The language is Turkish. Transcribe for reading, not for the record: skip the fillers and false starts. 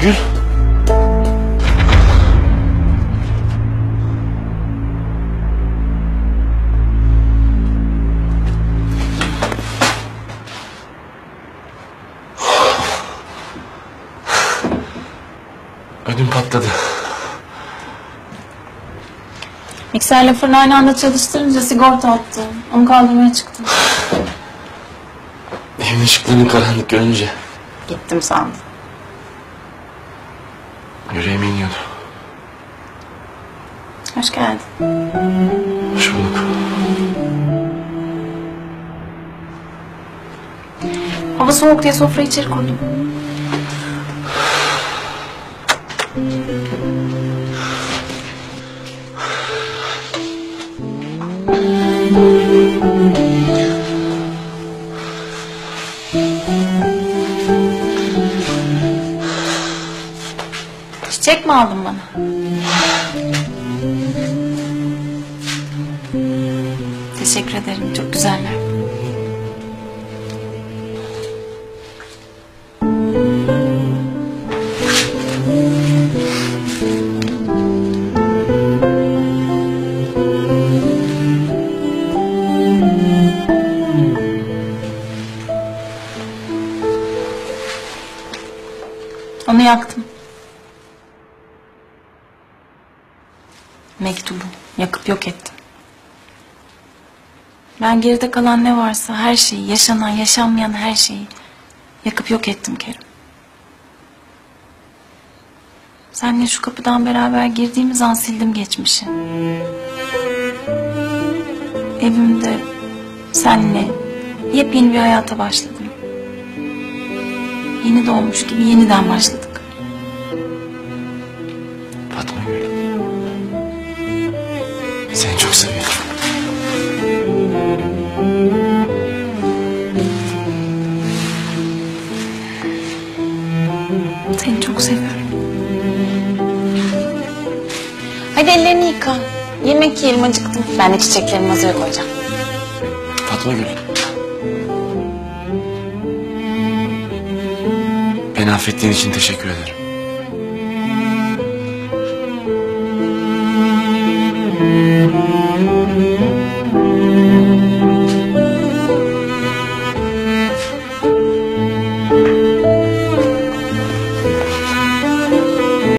Gül. Ödüm patladı. Mikserle fırını aynı anda çalıştırınca sigorta attı. Onu kaldırmaya çıktım. Evin ışıklarını karanlık görünce Gittim sandım. yüreğime iniyordu. Hoş geldin. Hoş bulduk. Hava soğuk diye sofrayı içeri kurdum. Çiçek mi aldın bana? Teşekkür ederim. Çok güzeller. Onu yaktım. Mektubu yakıp yok ettim. Ben geride kalan ne varsa her şeyi, yaşanan, yaşanmayan her şeyi yakıp yok ettim Kerim. Seninle şu kapıdan beraber girdiğimiz an sildim geçmişi. Evimde seninle yepyeni bir hayata başladım. Yeni doğmuş gibi yeniden başladık. Fatma Gül. Seni çok seviyorum. Seni çok seviyorum. Hadi ellerini yıka. Yemek yiyelim, acıktım. Ben de çiçeklerimi masaya koyacağım. Fatma Gül. Beni affettiğin için teşekkür ederim.